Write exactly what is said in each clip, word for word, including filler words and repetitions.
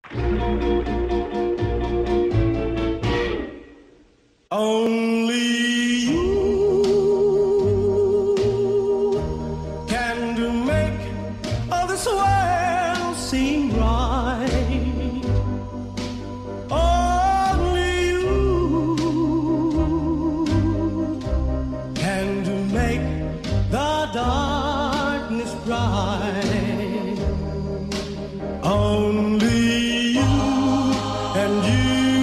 Only you can do make all this world seem right. Only you can do make the darkness bright. Only you and you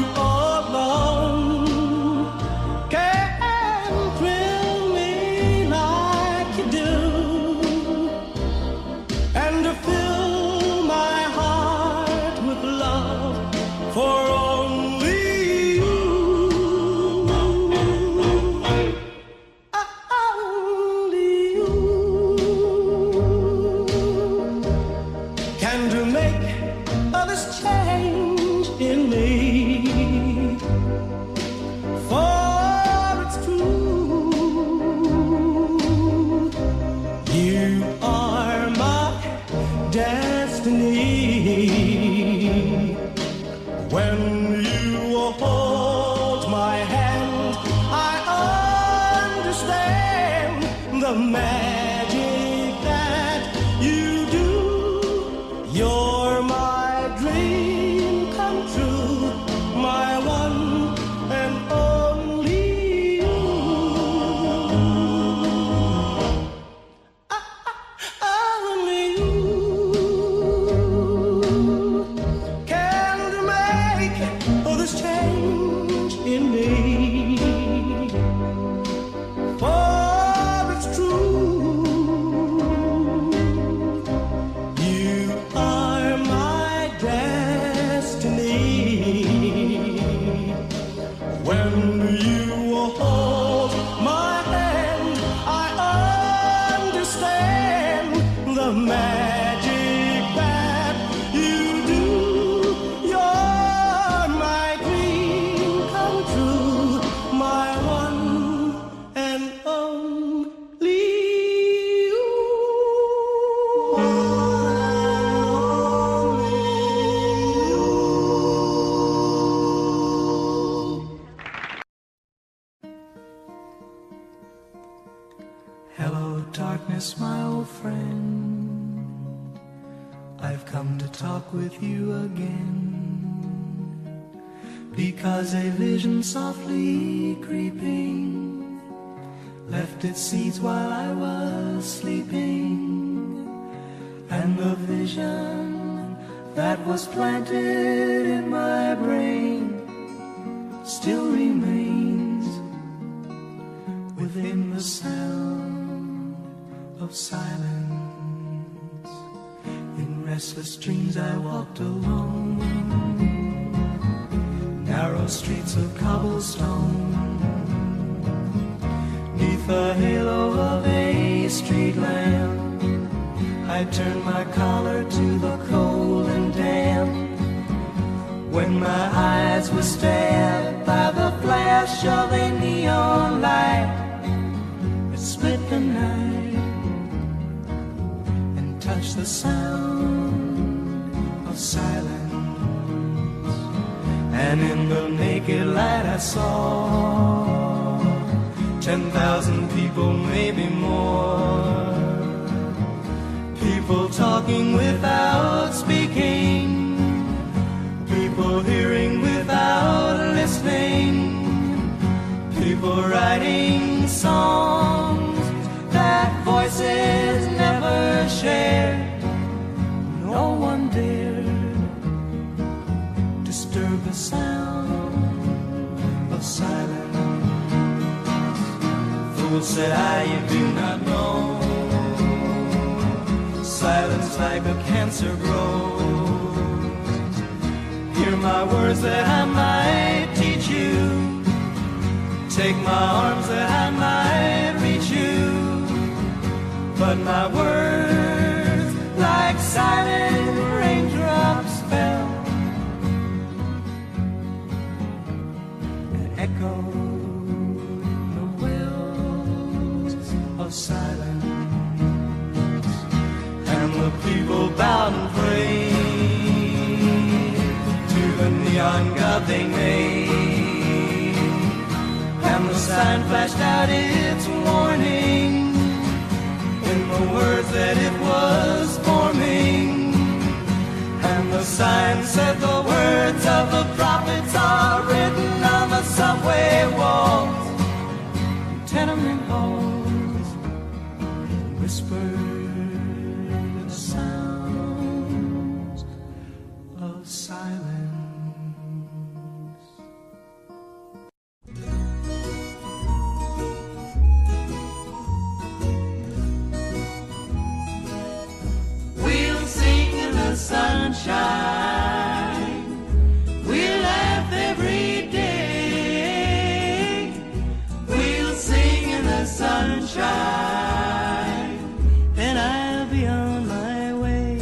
because a vision softly creeping left its seeds while I was sleeping, and the vision that was planted in my brain still remains within the sound of silence. In restless dreams I walked alone, narrow streets of cobblestone, neath the halo of a street lamp. I turned my collar to the cold and damp, when my eyes were stabbed by the flash of a neon light that split the night and touched the sound of silence. And in the naked light I saw ten thousand people, maybe more, people talking without speaking, people hearing without listening, people writing songs that voices never shared. No one dared disturb the sound of silence. Fool, said I, you do not know, silence like a cancer grows. Hear my words that I might teach you, take my arms that I might reach you, but my words like silent raindrops fell and echoed the wells of silence. And the people bowed and prayed one God they made. And the sign flashed out its warning in the words that it was forming. And the sign said the words of the prophets are written on the subway walls, tenement halls, whispered sounds of silence. We'll sing in the sunshine, we'll laugh every day, we'll sing in the sunshine, then I'll be on my way.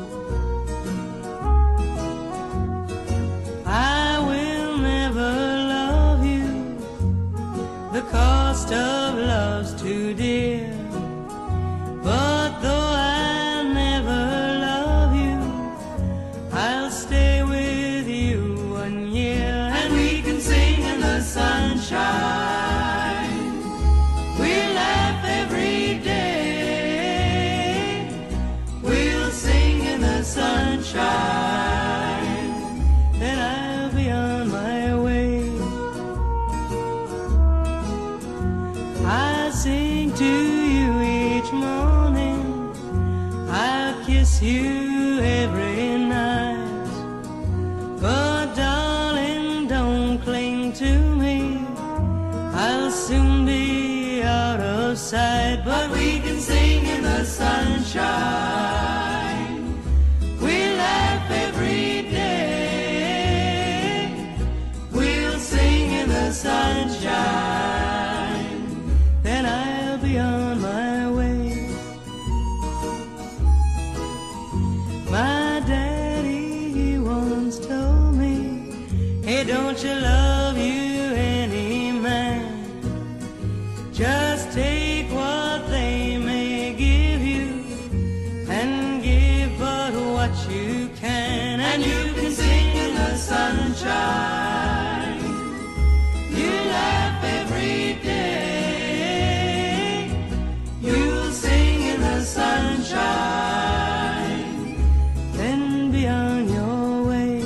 I will never love you, the cost of love's too dear, but though I never love you, I'll stay with you one year, and we can sing in the sunshine, we'll laugh every day, we'll sing in the sunshine, then I'll be on my way. I sing to you each morning, I'll kiss you every night, but darling, don't cling to me, I'll soon be out of sight. But we can sing in the sunshine, we'll laugh every day, we'll sing in the sunshine, then I'll be on my way. My daddy, he once told me, hey, don't you love you any man, just take what they may give you, and give but what you can, and you can sing in the sunshine, you laugh every day, you'll sing in the sunshine, then be on your way.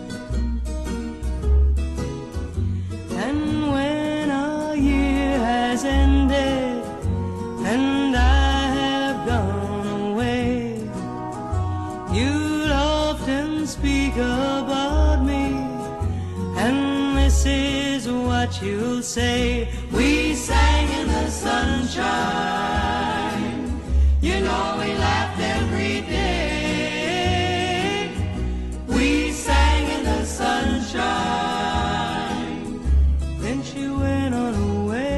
And when a year has ended and I have gone away, you'll often speak about me, and this is what you'll say: we sang in the sunshine, you know we laughed every day, we sang in the sunshine, then she went on her way.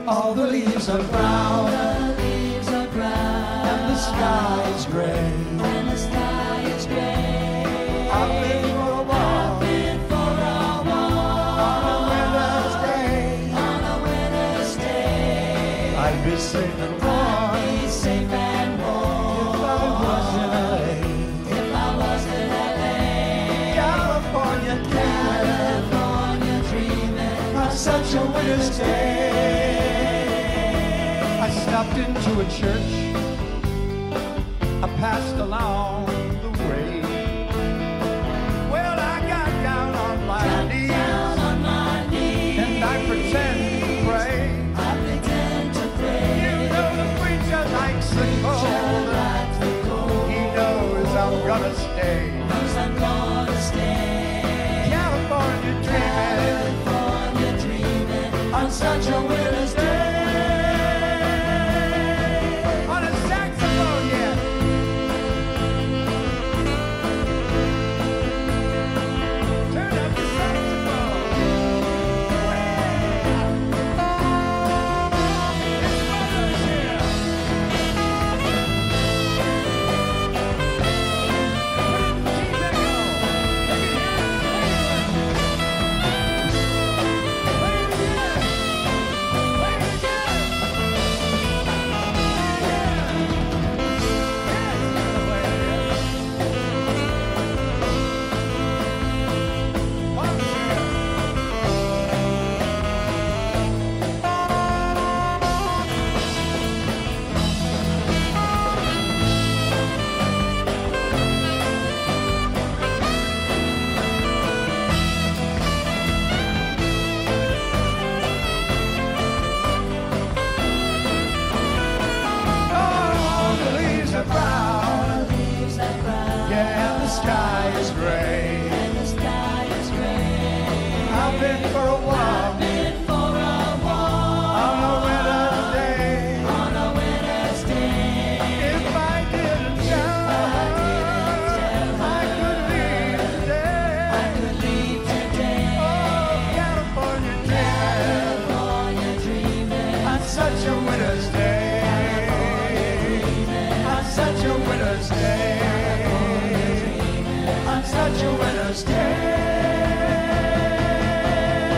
All the leaves are brown, the leaves are brown, and the sky is gray, and the sky is gray. I've been for a walk, I've been for a walk on a winter's day, on a winter's day. I'd be safe and warm, I'd be safe and warm if I was in L A, if I was in L A. California dreaming, California dreaming on such a winter's day. I stopped into a church, I passed along the way. Well, I got down on my got knees, down on my knees, and I pretend to pray. I pretend to pray. You know the preacher likes the cold, likes the cold. He knows I'm gonna stay, knows I'm gonna stay. California dreaming, California dreaming on such a winter's day. Such a winter's day.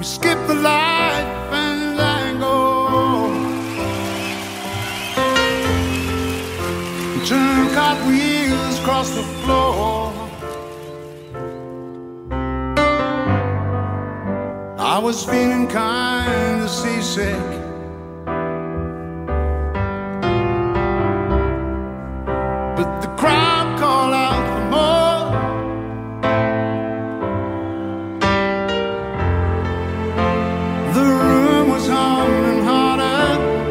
skip the life and I go. Turn cartwheels across the floor. I was feeling kind of seasick, but the crowd called out for more. The room was humming harder.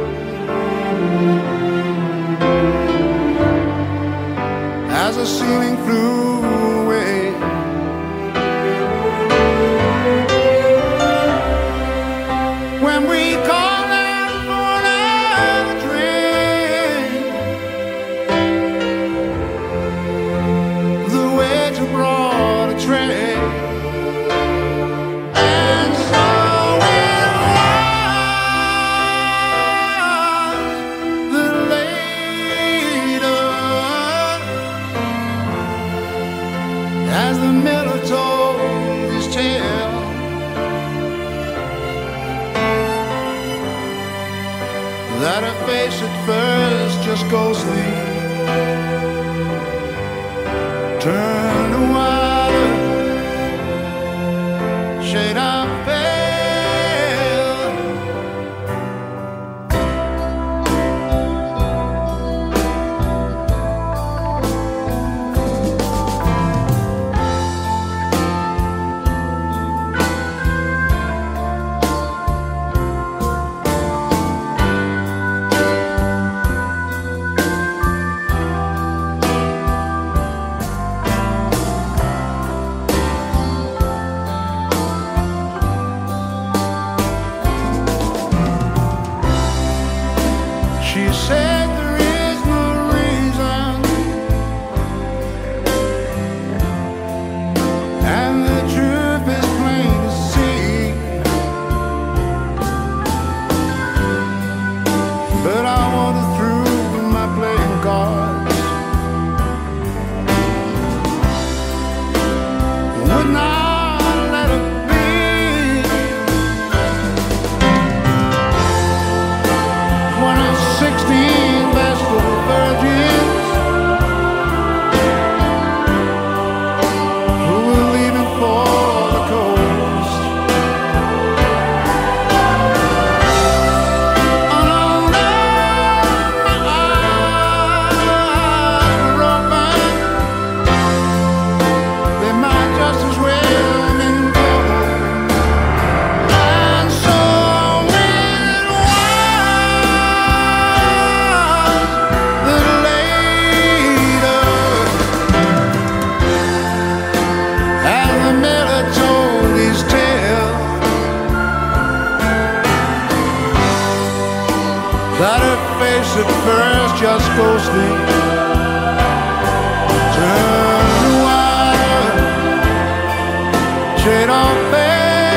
As the ceiling flew away. When we called out for another drink, the waiter brought a tray. And so it was that later, as the miller told his tale, that her face at first just ghostly turned to water, shade of pale. She said there is no reason, and the truth is plain to see. But I wanted through my playing cards, would not let it be. When I was sixteen bashful virgins who were leaving for the coast. And although my eyes were open, they might just as well have been closed. And so it was that later, as the miller told his tale, that her face at first just ghostly turned to water, shade of pale.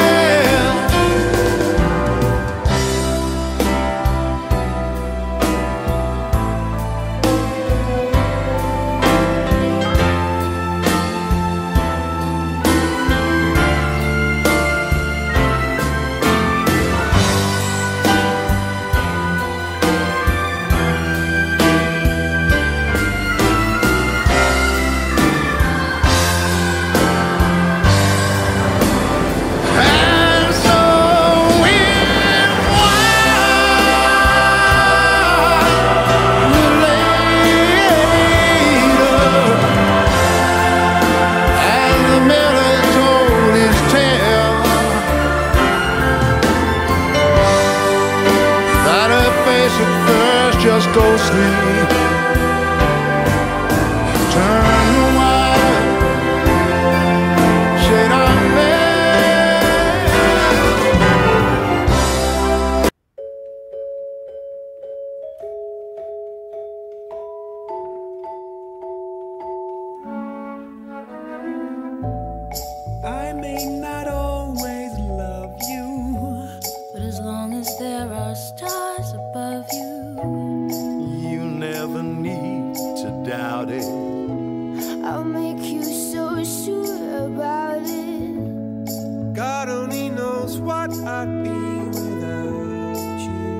And so it was that later, as the miller told his tale, that her face at first just ghostly turned to white, shade of pale. I may not always love you, But as long as there are stars above you, you never need to doubt it. I'll make you so sure about it. God only knows what I'd be without you.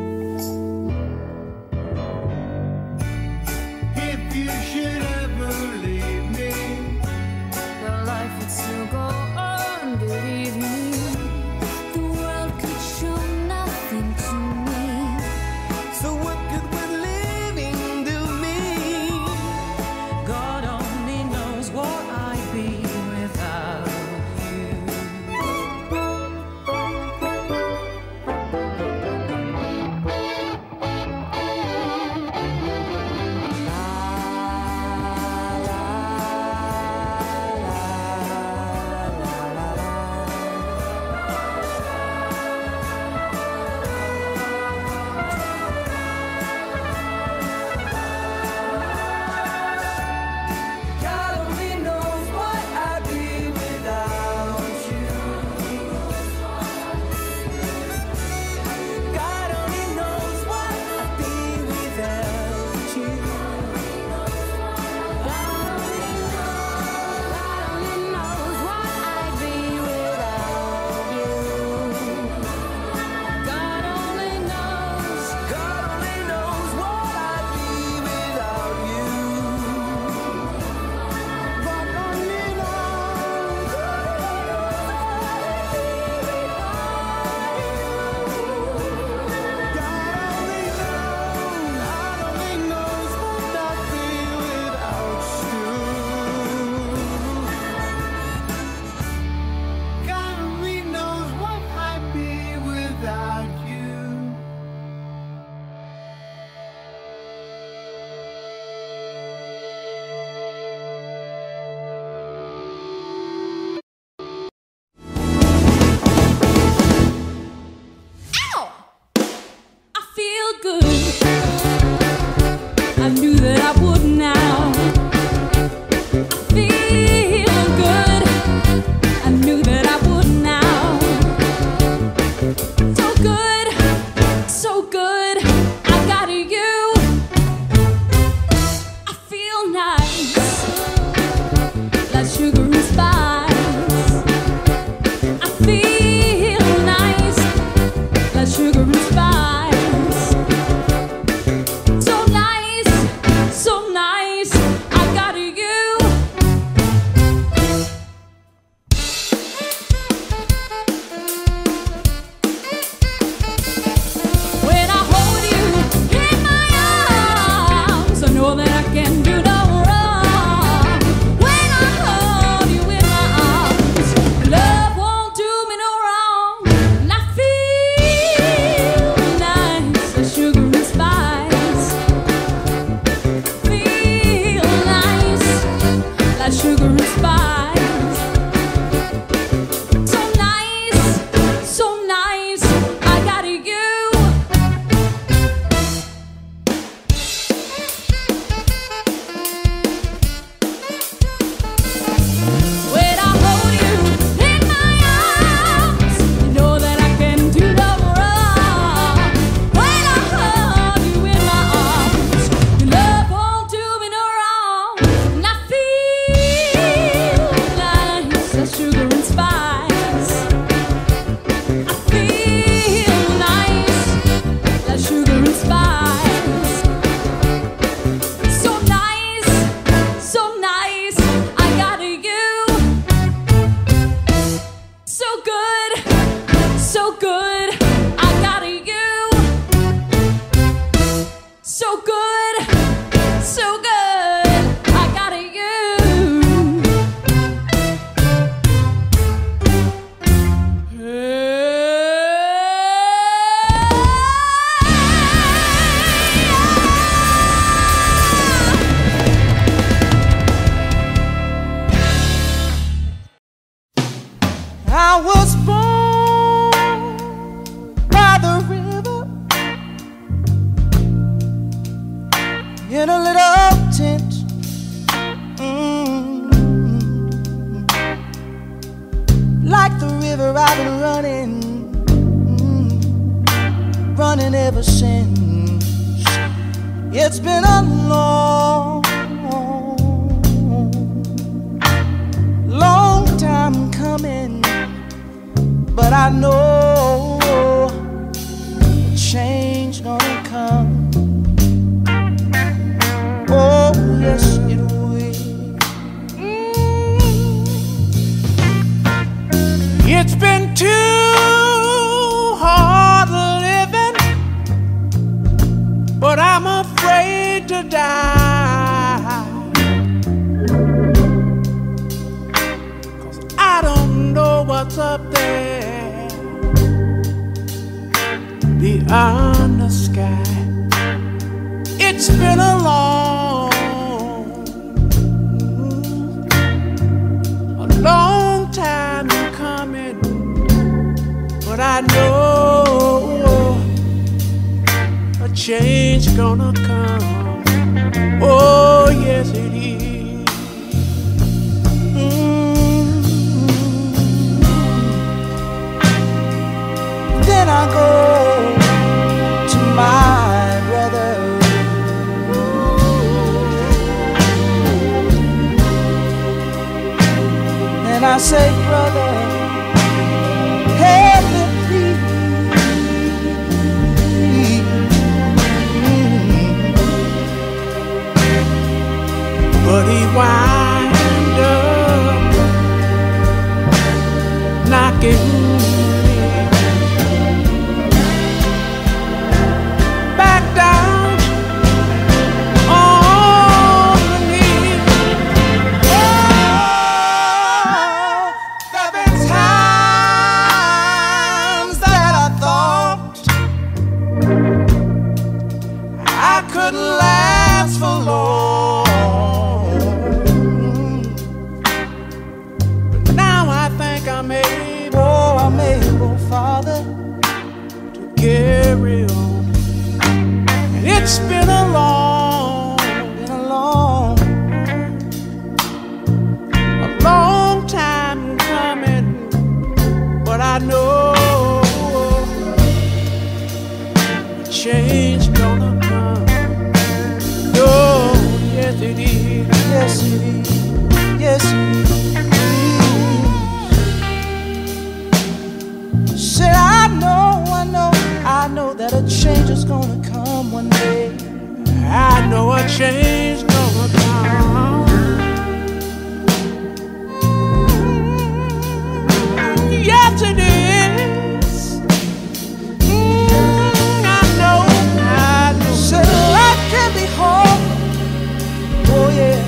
If you should ever leave me, the life would still go on, believe me. The world could show nothing to me. so what good would living do me? God only knows what I'd be without you. God only knows what I'd be without you. God only knows what I'd be without you. God only knows what I'd be without you. God only knows. God only knows what I'd be without you. God only knows. God only knows. God only knows what I'd be without you. God only knows what I'd be without you. Ow! I feel good. I knew that I would now. I feel good. I knew that I would now. So good, so good. I got you. I feel nice, like sugar and spice. I feel nice, like sugar and spice. So nice, so nice. I got you. When I hold you in my arms, I know that I can do no wrong. When I hold you in my arms, love won't do me no wrong. And I feel nice, like sugar and spice. Feel nice, like sugar and spice. So nice, so nice. I got you. When I hold you in my arms, you know that I can do no wrong. When I hold you in my arms, your love won't do me no wrong. And I feel nice, like sugar and spice. I feel nice, like sugar and spice. So nice, so nice. I got you. So good, so good. I got you. So good, so good. I got you. I was born by the river in a little tent. Mm. Like the river I've been running, mm, running ever since. It's been a long, long time coming, but I know change gonna come. Oh, yes, it will. Mm. It's been too hard living, but I'm afraid to die. 'Cause I don't know what's up there beyond the sky. It's been a long, a long time coming, but I know a change gonna come. Oh, yes, it is. Mm-hmm. Then I go to my brother. And I say, brother, help me please. But he wind up knocking me back down on the knees. Oh, there've been times that I thought I couldn't last for long. I'm able, oh, I'm able, Father, to carry on. And it's been a long, been a long, a long time coming, but I know a change gonna come. Oh, yes it is. yes it is, yes it is. Said I know, I know, I know that a change is gonna come one day. I know a change gonna come. Yes, it is. Mm, I know, I know. Said life can be hard, oh yeah,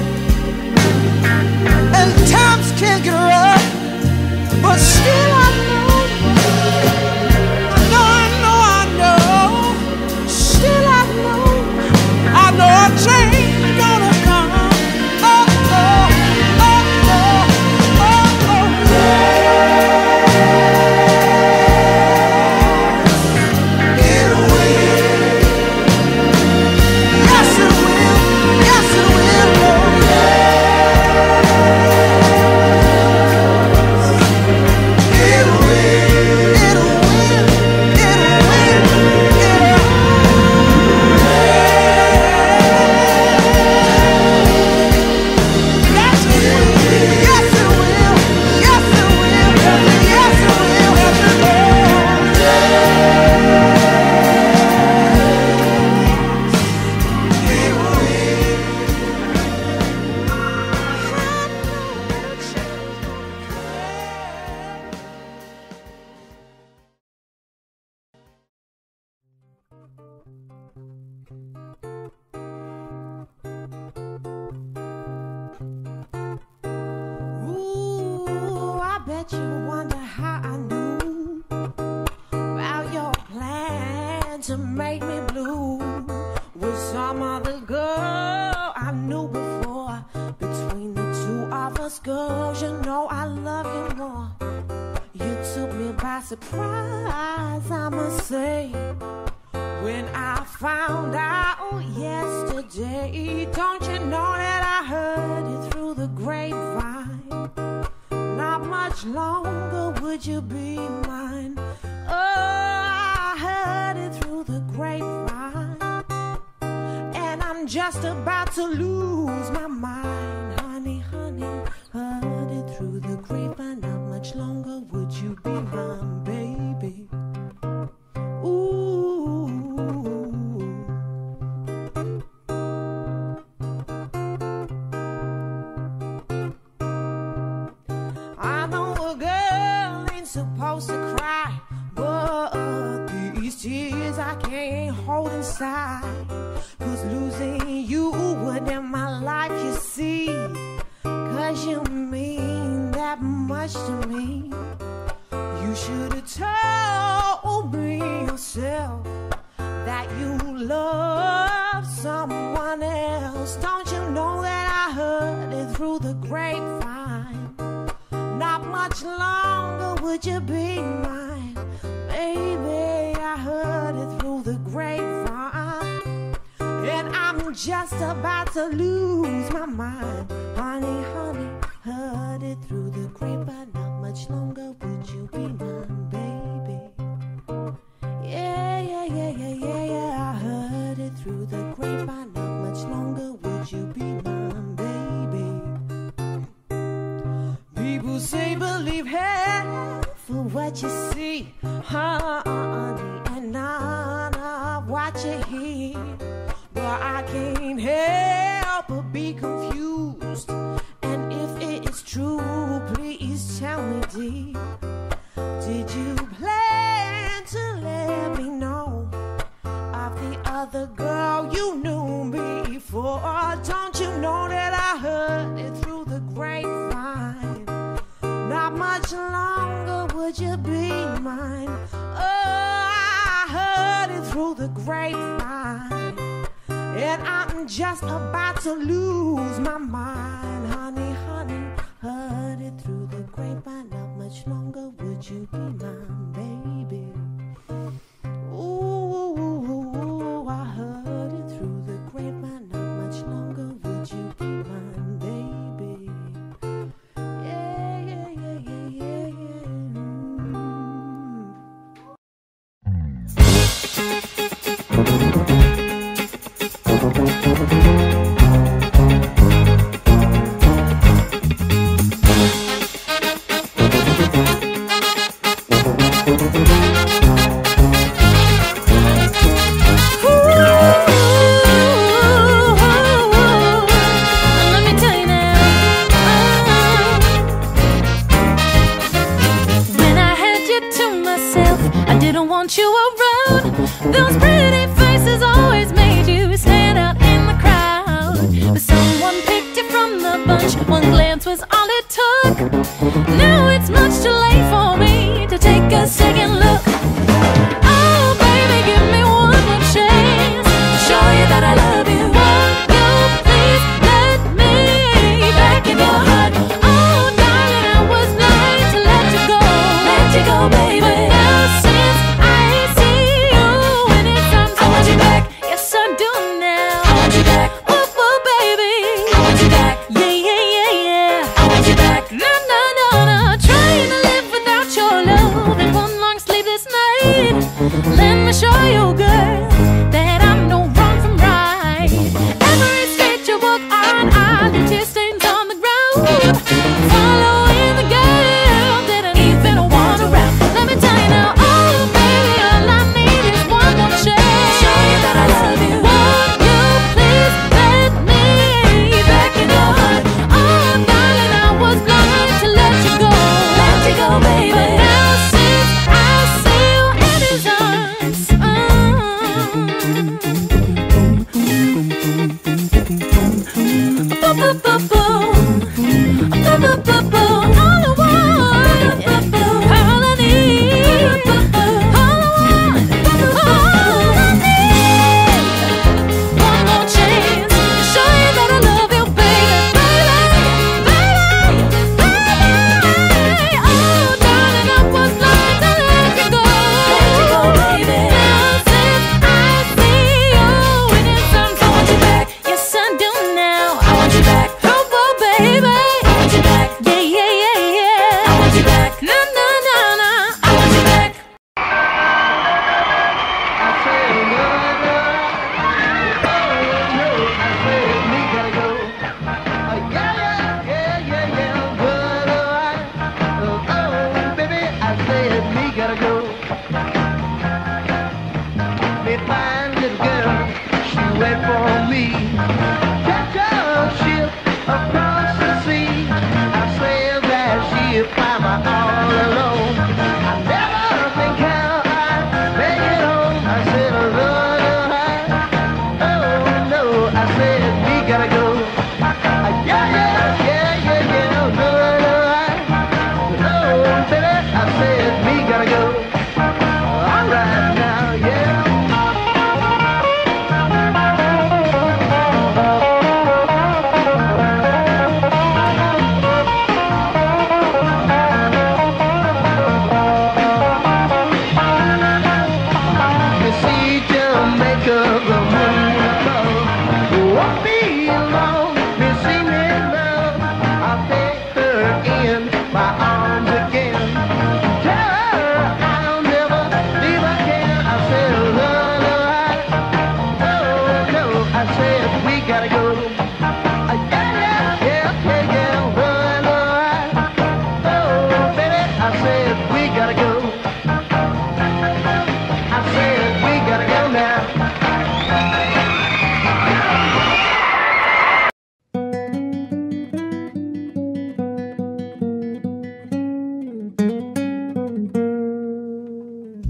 and times can get rough, but still I know. Change gonna come. Oh, oh, oh, oh, oh, oh. It will. Yes, it will. Yes, it will. Oh, yes. It will. It will. It will. It will. Bet you wonder how I knew about your plan to make me blue with some other girl I knew before. Between the two of us, girls, you know I love you more. You took me by surprise, I must say, when I found out yesterday. Don't you know that I heard it through the grapevine? Not much longer would you be mine. Oh, I heard it through the grapevine, and I'm just about to lose my mind. Honey, honey, heard it through the grapevine. Not much longer would you be mine, baby. Ooh. to cry, but these tears I can't hold inside. Cause losing you would end my life, you see. Cause you mean that much to me. You should have told me yourself that you love someone else. Don't you know that I heard it through the grapevine? Not much longer would you be mine, baby. I heard it through the grapevine, and I'm just about to lose my mind. Honey, honey, heard it through the grapevine. Not much longer would you be mine, baby. Yeah, yeah, yeah, yeah, yeah, yeah. I heard it through the grapevine. Not much longer would you be mine, baby. People say believe half for what you see, honey, and none of what you hear. But I can't help but be confused. And if it is true, please tell me, dear, did you plan to let me know of the other girl you knew before? Don't you know that I heard it through the grapevine? Not much longer would you be mine. Oh, I heard it through the grapevine, and I'm just about to lose my mind. Honey, honey, heard it through the grapevine. Not much longer would you be mine, baby. Ooh, I heard it through the grapevine. Not much longer would you be mine, baby. Yeah, yeah, yeah, yeah, yeah, yeah. You around, those pretty faces always made you stand out in the crowd. But someone picked you from the bunch, one glance was all it took. Now it's much too late for me to take a second look. Oh baby, give me one more chance to show you that I love you. Won't you please let me back in your heart? Oh darling, I was blind to let you go, let you go, baby. Now since let me show you, girl, that I know wrong from right. Every street you walk on, I leave tear stains on the ground. Following the girl that I even want around. Let me tell you now, oh baby, all I need is one more chance. Show you that I love you. Won't you please let me back in your heart? Oh darling, I was blind to let you go, let you go, baby. But now since I see you in his arms, oh, if I'm all alone, I never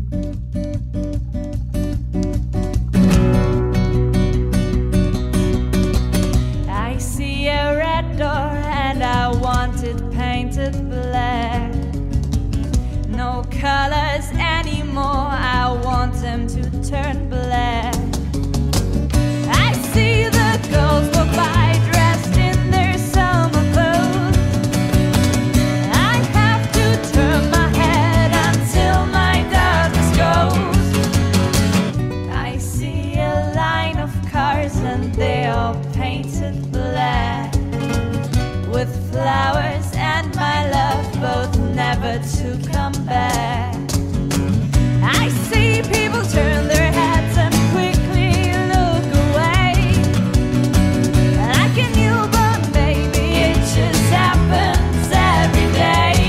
I see a red door and I want it painted black. No colors anymore, I want them to turn black. I see the girls walk by dressed in their summer clothes. I have to turn my head until my darkness goes. I see a line of cars and they are painted black, with flowers and my love both never to come back. I see people turn their heads and quickly look away. I can knew, but maybe it just happens every day.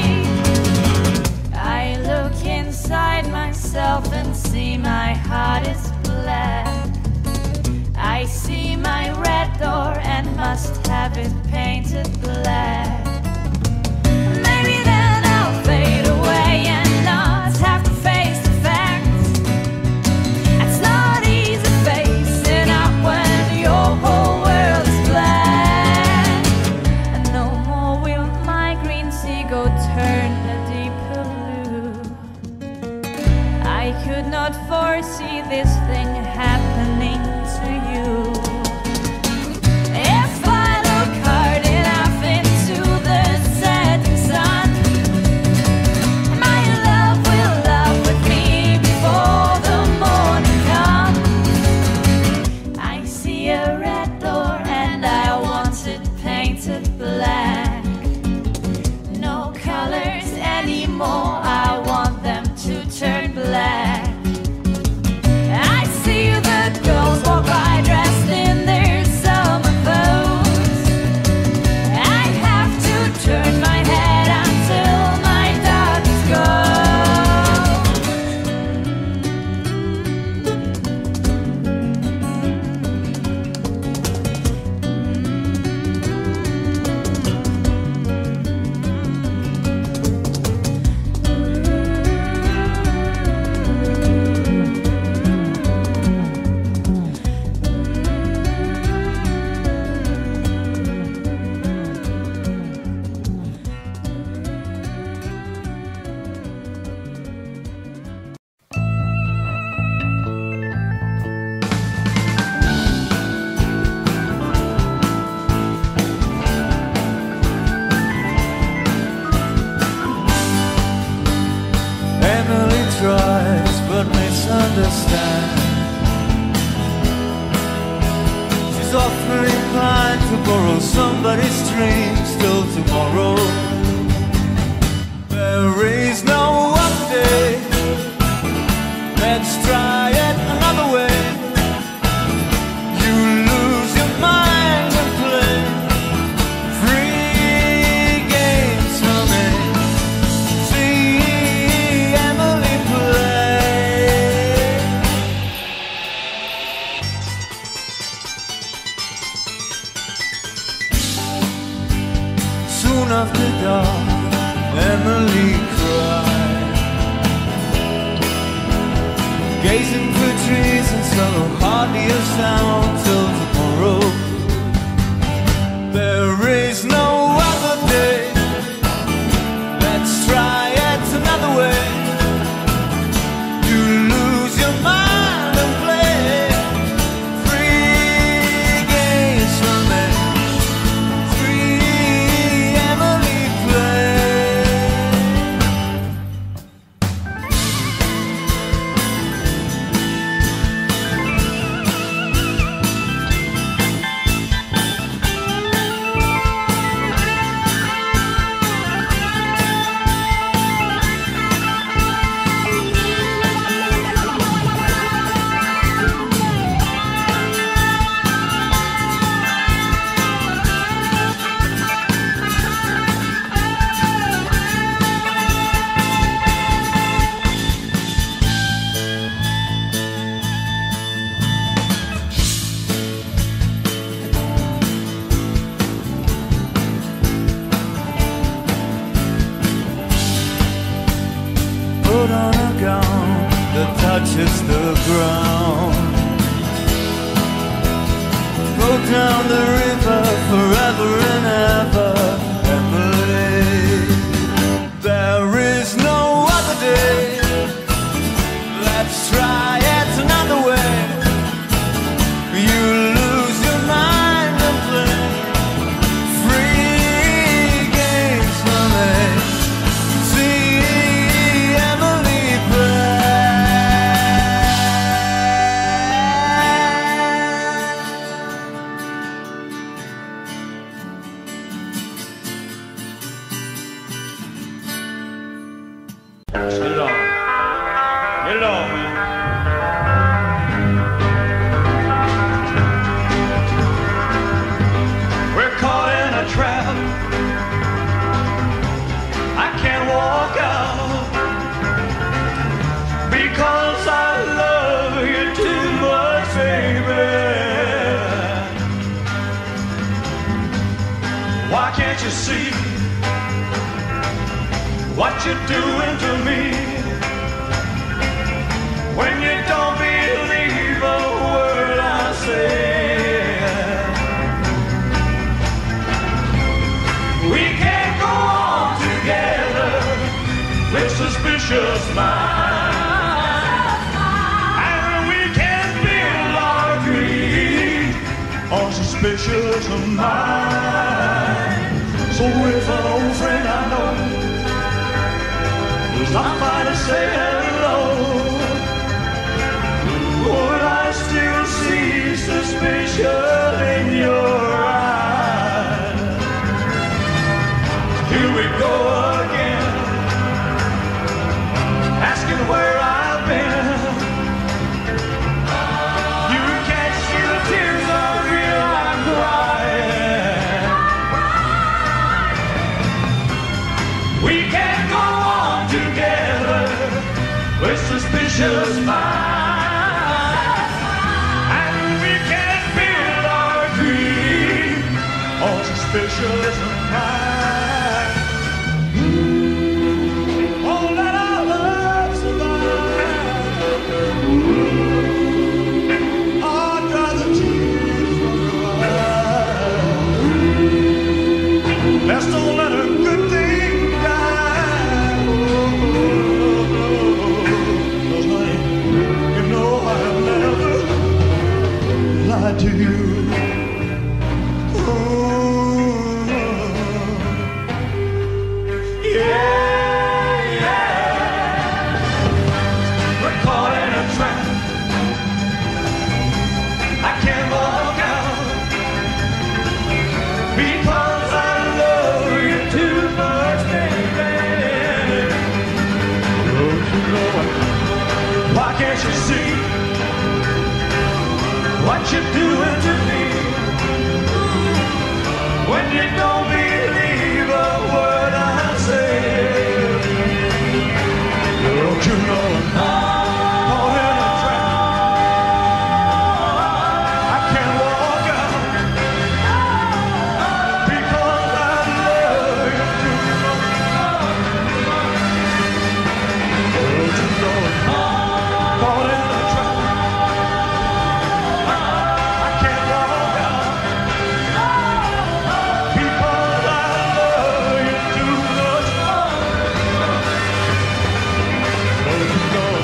I look inside myself and see my heart is black. I see my red door and must have it painted black. Maybe then I'll fade away and not have to face the facts. It's not easy facing up when your whole world is black. And no more will my green seagull turn a deeper blue. I could not foresee this thing happening to you. If I look hard enough into the setting sun, my love will love with me before the morning comes. I see a red door and I want it painted black. No colors anymore, I want them to turn black. I see the girls walk by dressed in their summer clothes. I have to turn my head until my darkness Emily tries but misunderstands. She's often inclined to borrow somebody's dreams till tomorrow. There is no update. Let's try it another way. You lose your mind and play free games for me. See Emily play. Soon after dark, Emily cried, gazing through trees and saw hardly a sound till tomorrow. There is no other day. Let's try it another way. You lose your mind and play free games for me. Free Emily play. touches the ground. Go down the river forever and ever, Emily. There is no other day. Let's try it another way. You lose your mind and play free games for me. See Emily Get it on. Get it on, man. We're caught in a trap. I can't walk out because I love you too much, baby. Why can't you see what you're doing to me? When you don't believe a word I say, we can't go on together with suspicious minds, and we can't build our dreams on suspicious minds. So if an old friend I know stop by to say hello, would I still see suspicion in your eyes? Here we go again, asking where I've been. You can't see the tears are real, I'm crying. We can't go on together with suspicious minds, and we can't build our dream on suspicious minds. Oh, let our love survive. Oh, dry the tears from your eyes. Let's don't let a good thing die. You know I'll never lie to you. Ooh, yeah, yeah. We're caught in a trap. I can't walk out because I love you too much, baby. Don't you know it? Why can't you see what you're doing to me? When you don't believe a word I say, don't you know I'm caught in a trap? I can't walk out because I love you too much. Don't you know I'm caught in a trap? I can't walk out because I love you too much. Don't you know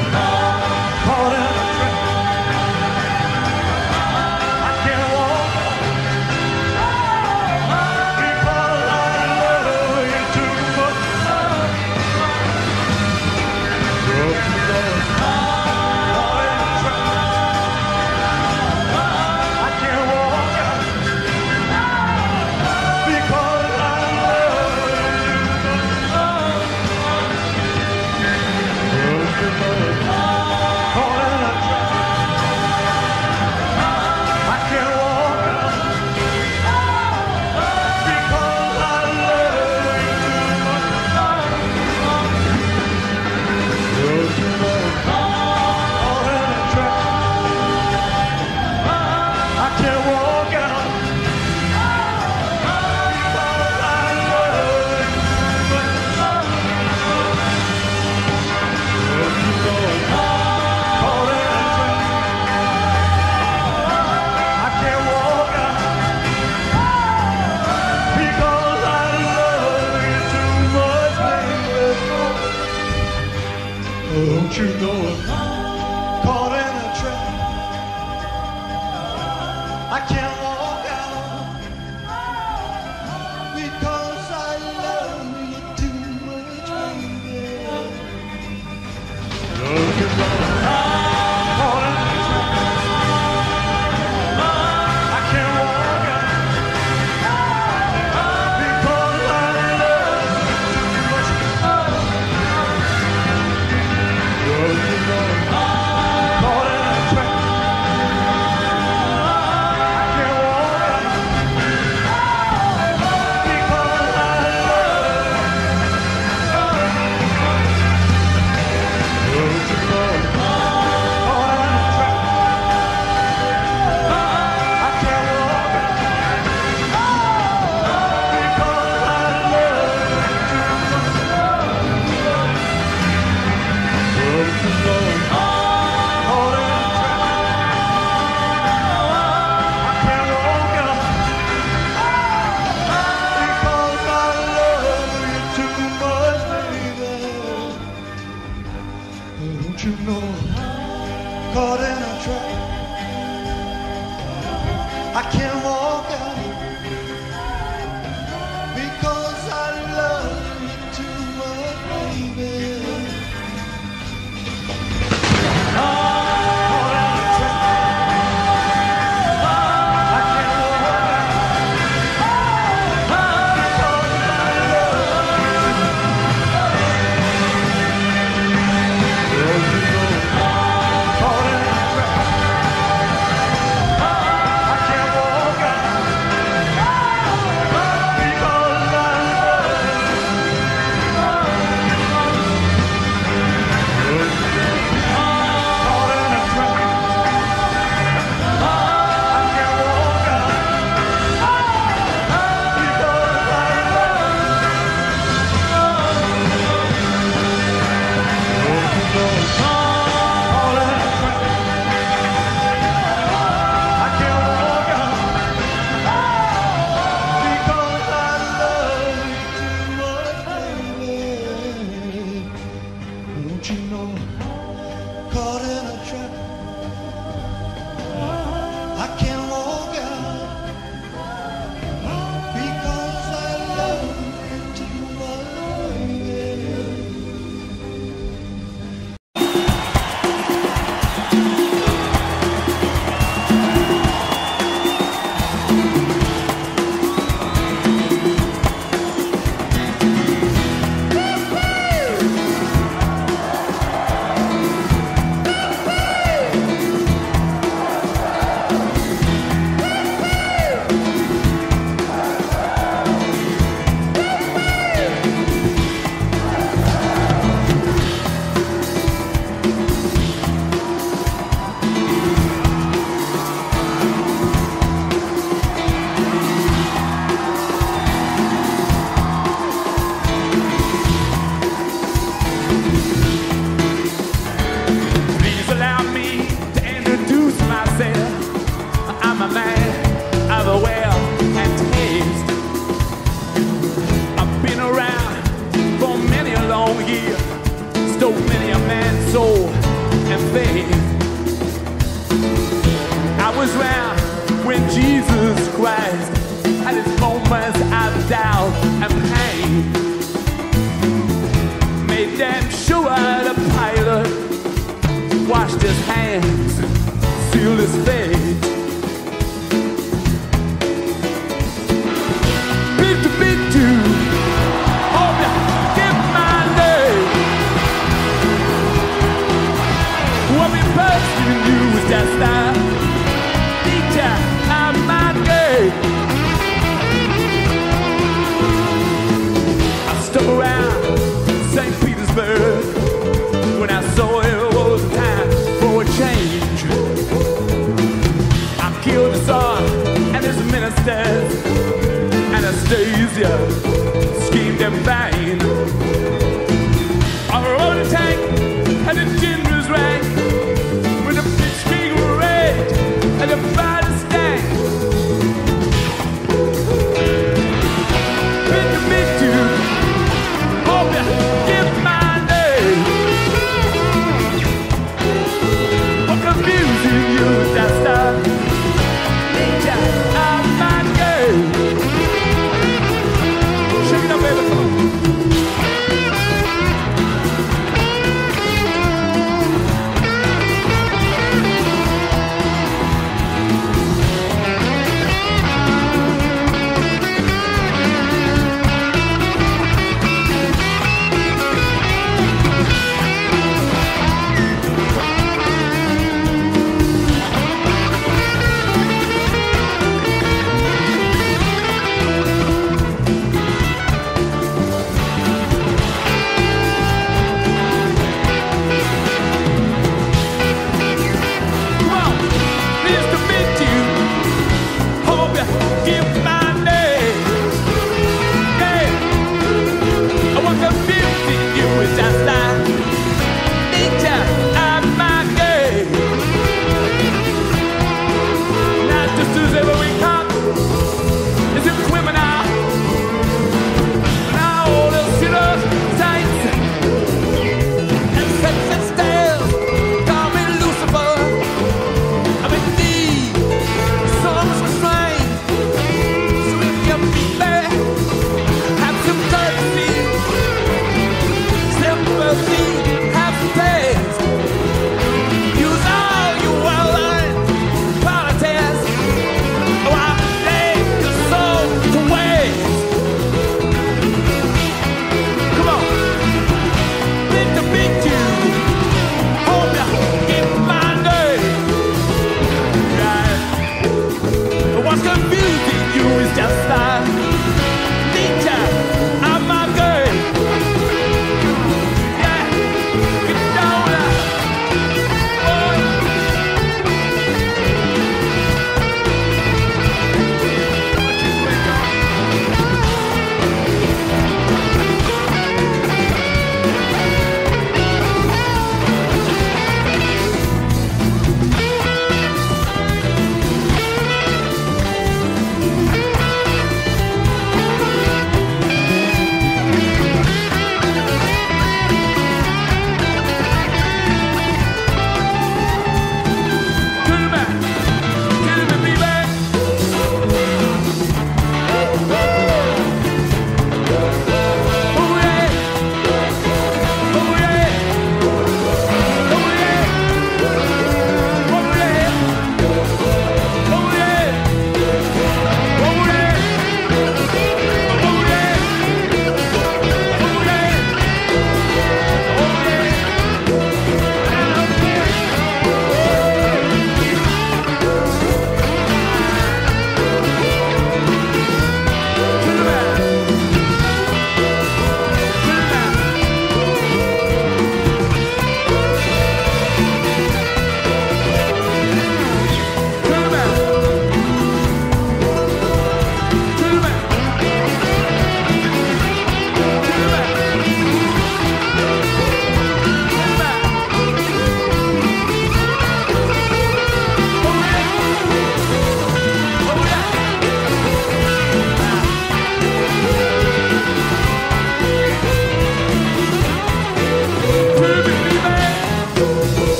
Don't you know I'm caught in a trap? I can't walk out because I love you too much, baby. Don't you know I'm caught in a trap? I can't walk out because I love you too much. Don't you know I'm caught in a trap? I can't walk out because I love you. Don't you know I'm caught in a trap? I can't walk out because I love you too much. Don't you know I'm caught in a trap? I can't walk out because I love you too much, baby. Don't you know I'm caught in a trap? I can't walk out because I love you too much, baby. Caught in a trap. I can't walk out because I love you. Don't you know I'm caught in a trap? I can't walk out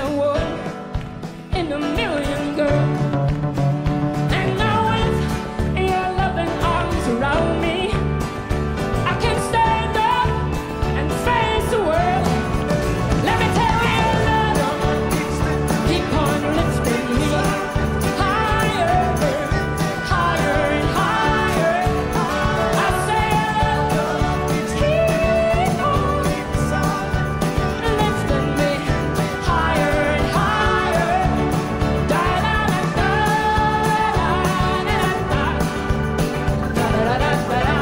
I would in a million, girl. And now with your loving arms around me, I can stand up and face the world. Let me tell you, love, keep on lifting me higher, higher and higher. I say, love, keep on lifting me higher and higher. Da da da da da da da da da da da da.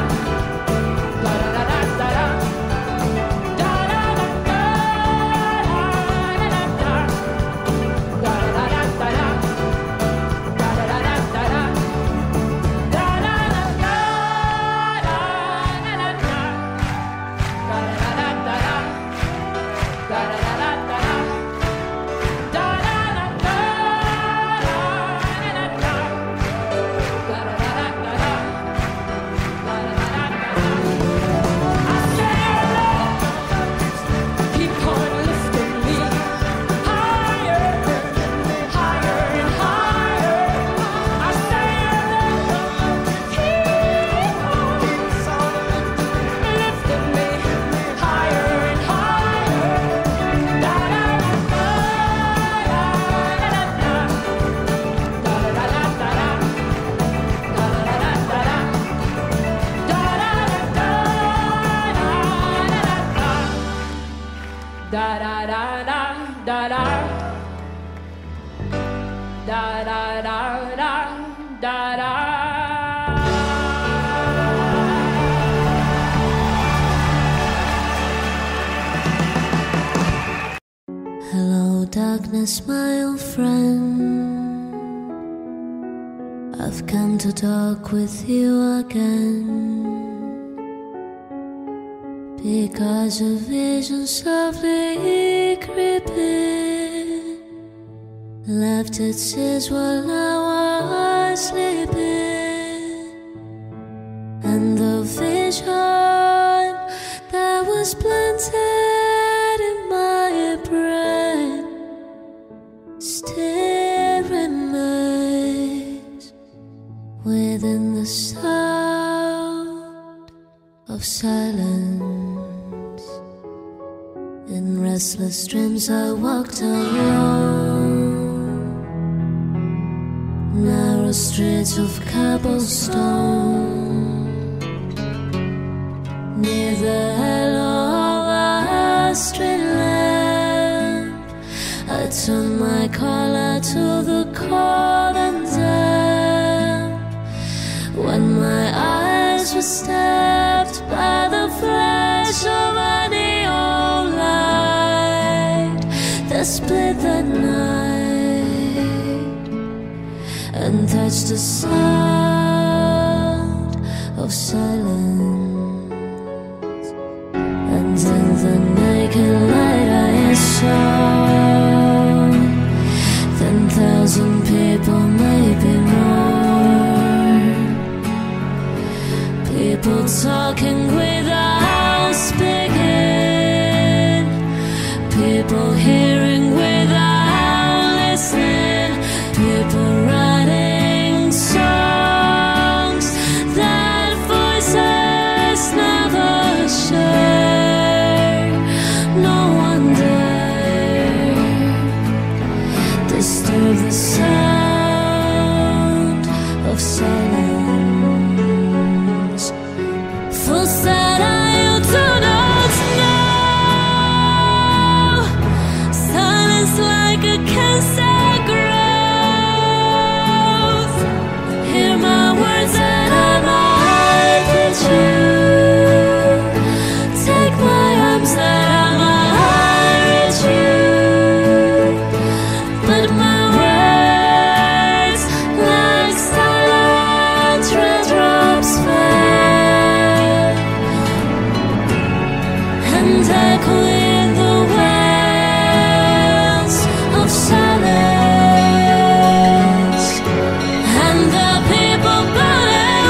Keep on lifting me higher, higher and higher. I say, keep on lifting me higher and higher. Da da da da da da da da da da da da da da da da da da. Hello, darkness, my old friend. I've come to talk with you again. Because a vision softly creeping left its seeds while I was sleeping. And the vision that was planted in my brain still remains within the sound of silence. In restless dreams I walked alone, narrow streets of cobblestone, near the halo of a street lamp. I turned my collar to the cold and damp, when my eyes were stabbed by the flash of a neon light that split the night and touched the sound of silence. And in the naked light I saw ten thousand people, maybe more, people talking without speaking, people hearing without listening, people writing songs that voices never share. No wonder disturb the sound of silence. Fools that I do not know, silence like a cancer grows. Hear my words that I might reach you, take my arms that I might reach you. But my words, like silent raindrops, fell and echo in the wells of silence. And the people bowed and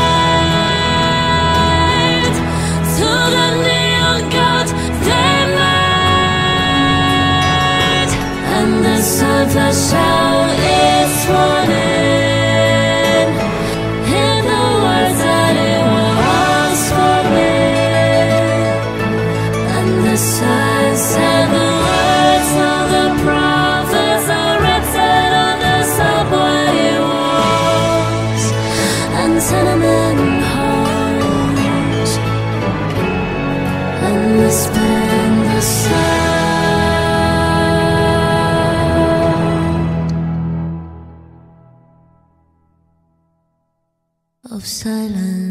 prayed to the neon god they made. And time for shout its warning in the words that it was spoken, and the signs and the words of the prophets are written on the subway walls and tenement halls, and whisper in the sound of silence.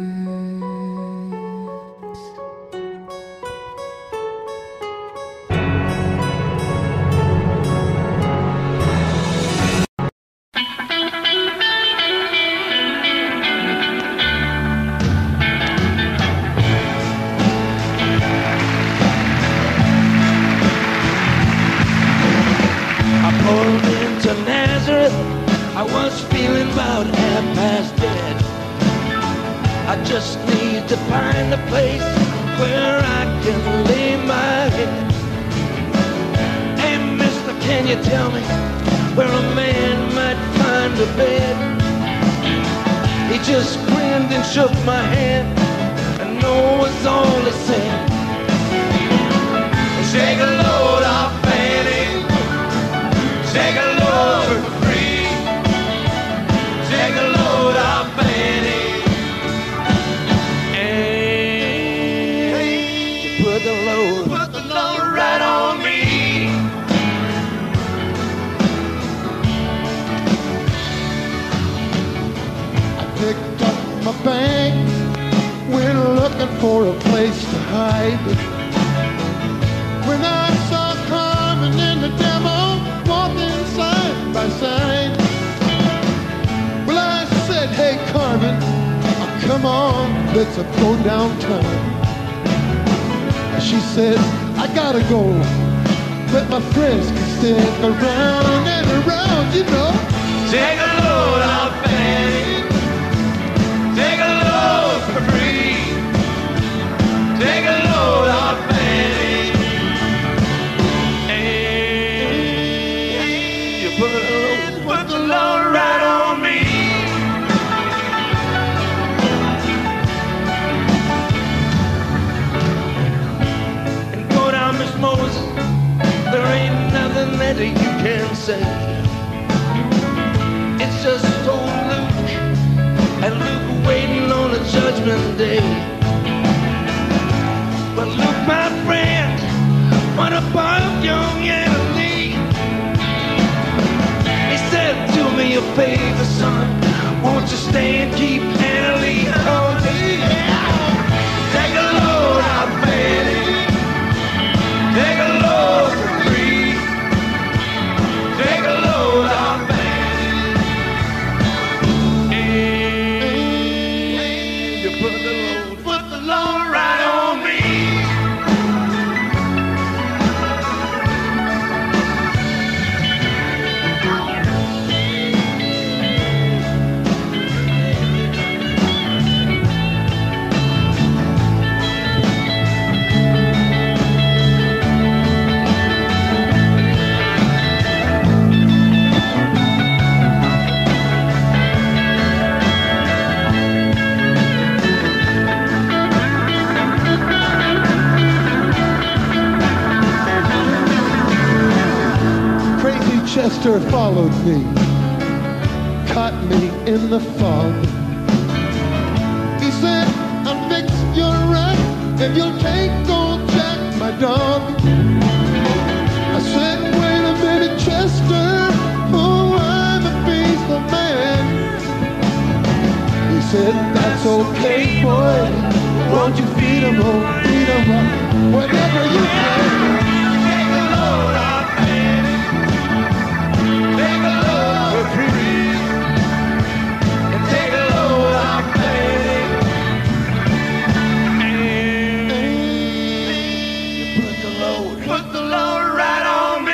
I pulled into Nazareth. I was feeling about half past dead. I just need to find a place where I can lay my head. Hey, mister, can you tell me where a man might find a bed? He just grinned and shook my hand, and no was all he said. Shake a load off, Fanny. Shake a load for free. Shake a load off, Fanny. Put the load, put the load right on me. I picked up my bag, went looking for a place to hide. When I saw Carmen and the devil walking side by side, well, I said, hey Carmen, come on, let's go downtown. She said, I gotta go, but my friends can stick around and around, you know. Take a load off, Fanny. Take a load for free. Take a load off, Fanny. And you put the load, put the load right on me. Miss Moses, there ain't nothing that you can say. It's just old Luke, and Luke waiting on a judgment day. But Luke, my friend, what about young Annalie? He said, do me a favor, son, won't you stay and keep Annalie company? Take a load out, Fanny. Take a load for free. Take a load off, Fanny. And you put the load, put the load right on me. Chester followed me, caught me in the fog. He said, I'll fix your right if you'll take old Jack, my dog. I said, wait a minute, Chester, oh, I'm a faithful man. He said, that's okay, boy, won't you feed him, oh, feed him up, whatever you can. Take a load off, Fanny. Take a load for free. And take a load off, Fanny. And you put the load, put the load right on me.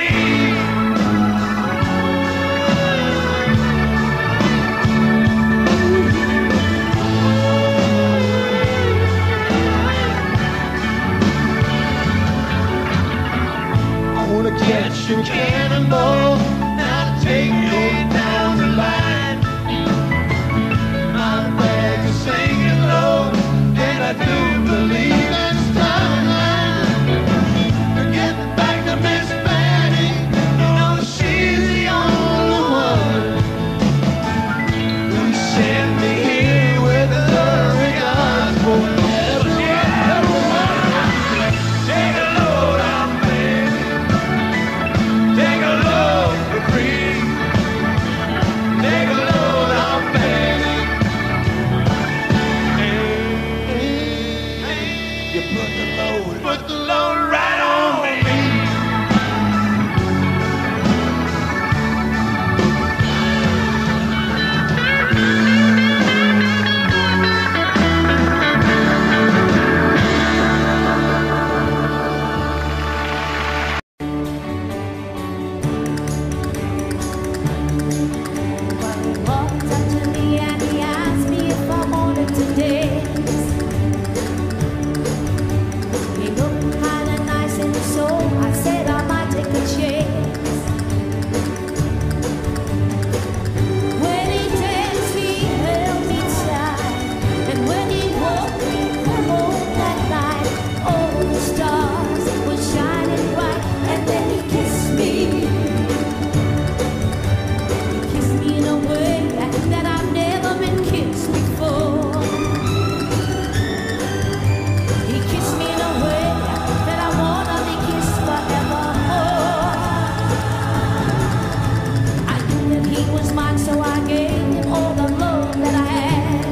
was mine, so I gave him all the love that I had.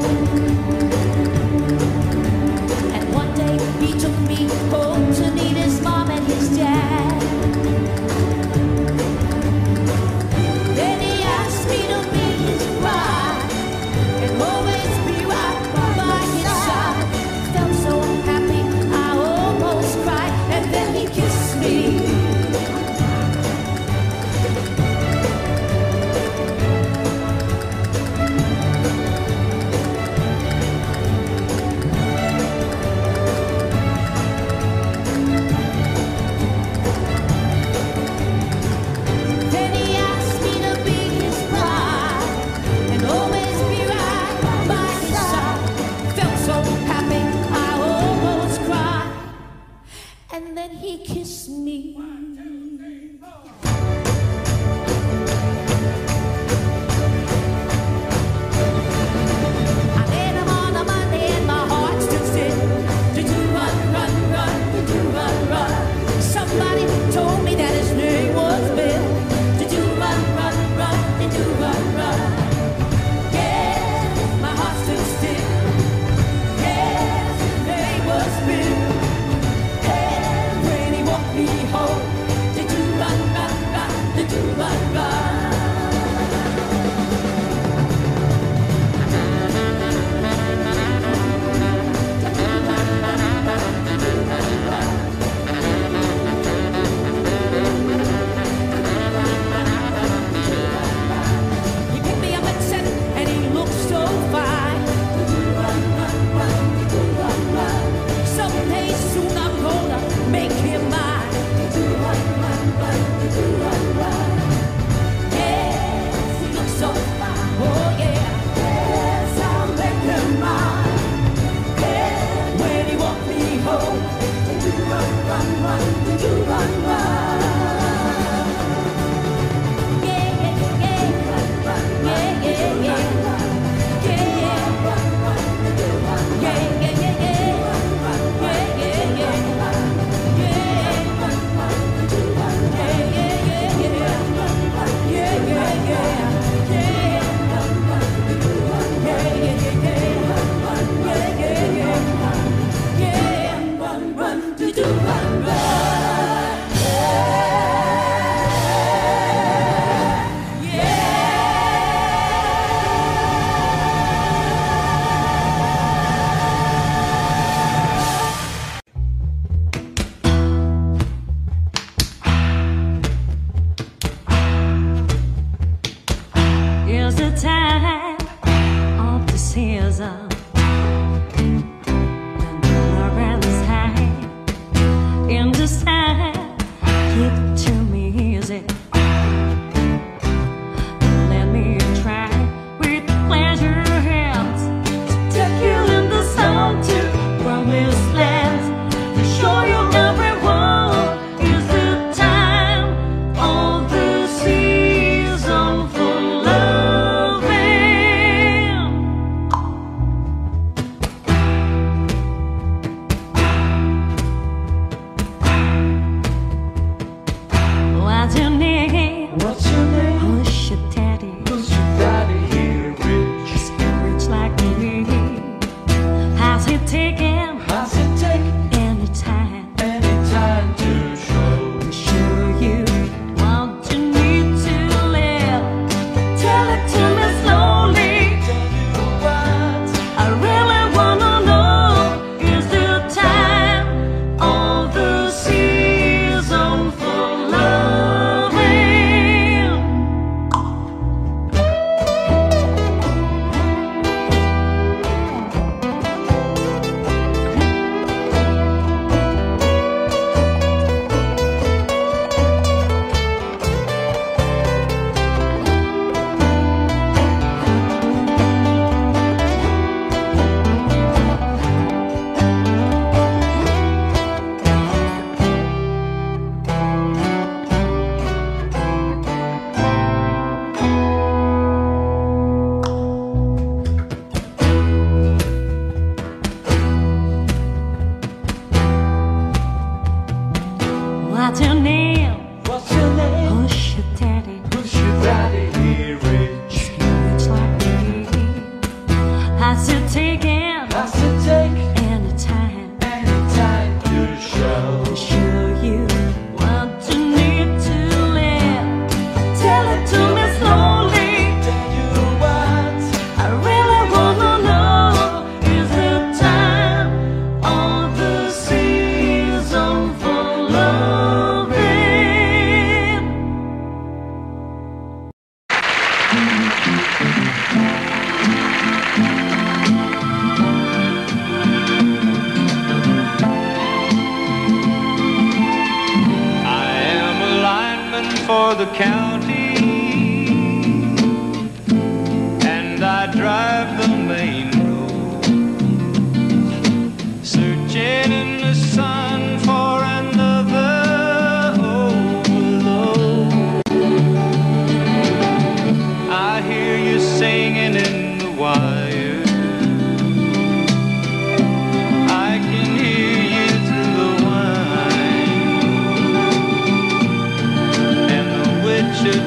And one day he took me home to meet his mom and his dad. Then he asked me to be his bride and always be right by his side. Felt so happy, I almost cried, and then he kissed me.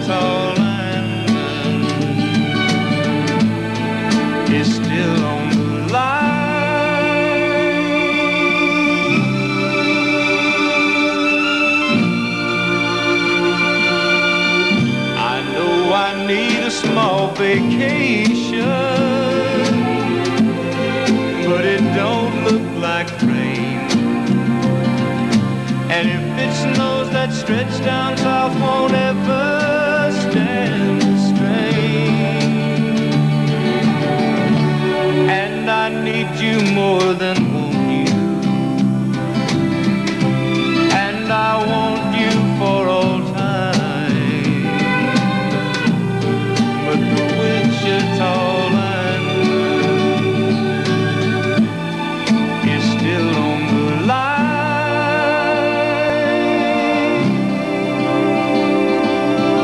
Wichita Lineman is still on the line. I know I need a small vacation, but it don't look like rain. And if it snows, that stretch down south won't ever stand the strain. And I need you more than want you, and I want you for all time. But the Wichita Lineman is still on the line.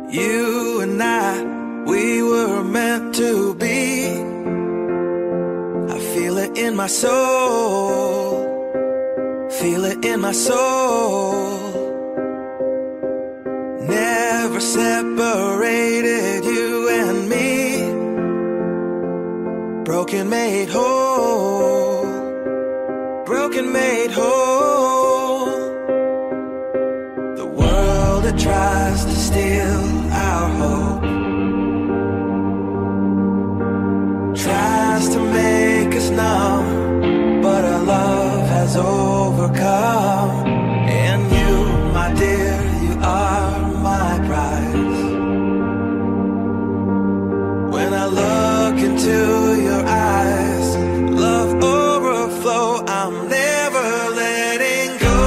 You and I, we were meant to be. I feel it in my soul, feel it in my soul. Never separated, you and me. Broken made whole, broken made whole. The world that tries to steal our hope tries to make us numb, but our love has overcome. And you, my dear, you are my prize. When I look into your eyes, love overflow, I'm never letting go.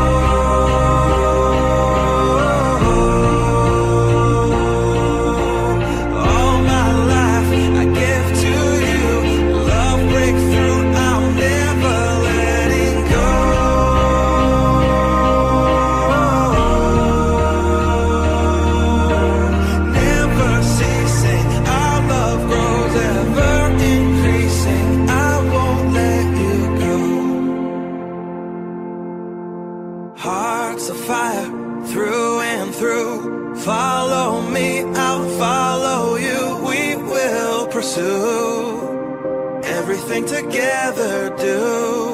All my life I give to you, love breakthrough, I'm never letting go. Never ceasing, our love grows ever increasing, I won't let you go. Hearts of fire through and through, follow me, I'll follow you. We will pursue everything together, do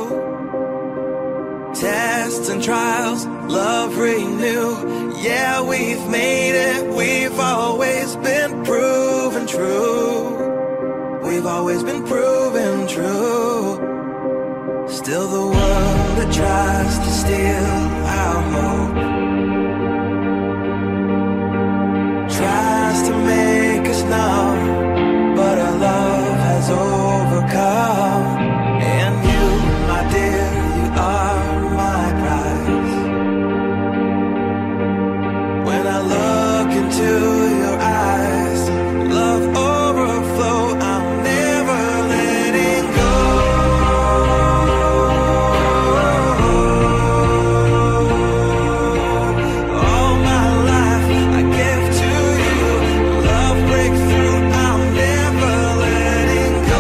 tests and trials, love renew. Yeah, we've made it, we've always been proven true. We've always been proven true. Still the world that tries to steal our hope tries to make us numb, but our love has overcome. And you, my dear, you are my prize. When I look into your eyes, love overflow, I'm never letting go. All my life I give to you, love breakthrough, I'm never letting go.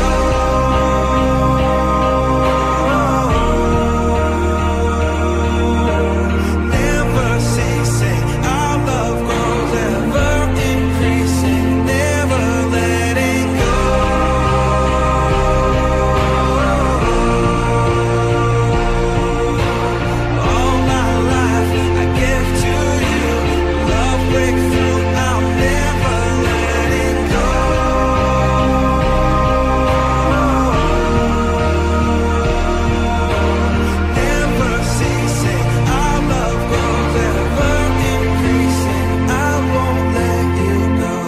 Never ceasing, our love grows ever increasing, never letting go. All my life I give to you, love breakthrough, I'm never letting go. Never ceasing, our love grows ever increasing, I won't let you go.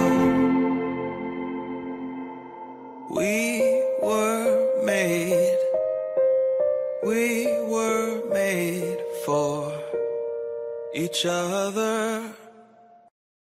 We were made, we were made for each other.